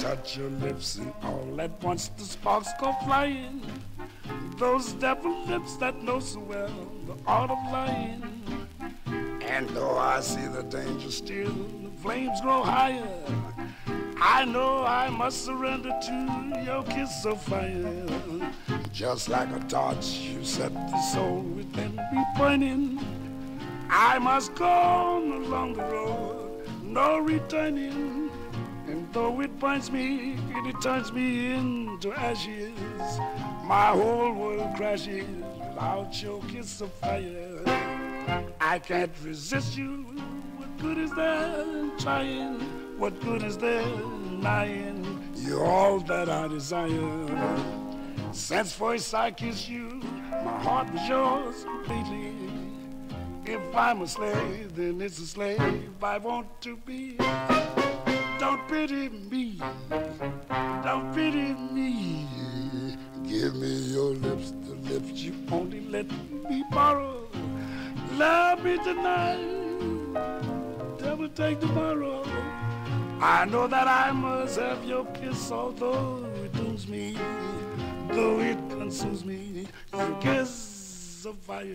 touch your lips and all at once the sparks go flying. Those devil lips that know so well the art of lying. And though I see the danger still, the flames grow higher, I know I must surrender to your kiss of fire. Just like a torch you set the soul within me burning, I must go on along the road, no returning. And though it burns me, it turns me into ashes, my whole world crashes without your kiss of fire. I can't resist you, what good is there in trying? What good is there in lying? You're all that I desire. Since first I kissed you, my heart was yours completely. If I'm a slave, then it's a slave I want to be. Don't pity me, don't pity me. Give me your lips, the lips you only let me borrow. Love me tonight, devil take tomorrow. I know that I must have your kiss, although it dooms me, though it consumes me, your kiss of fire.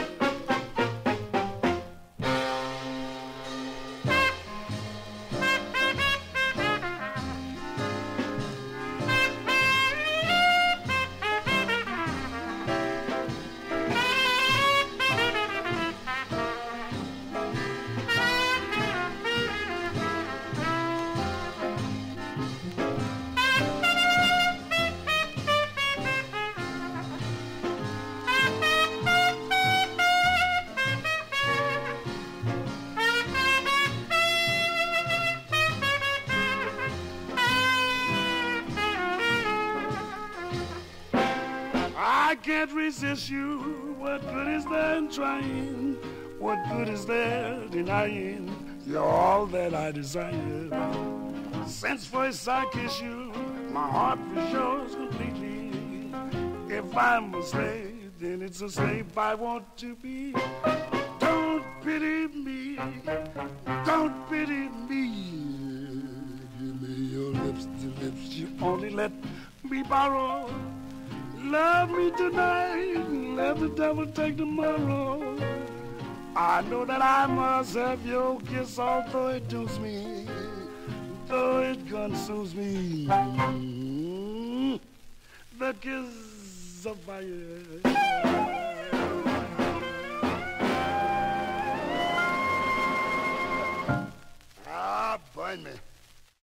I can't resist you, what good is there in trying? What good is there denying? You're all that I desire. Since first I kissed you, my heart was yours completely. If I'm a slave, then it's a slave I want to be. Don't pity me, don't pity me. Give me your lips, the lips you only let me borrow. Love me tonight, let the devil take tomorrow. I know that I must have your kiss, although it dooms me, though it consumes me. The kiss of fire. Ah, burn me.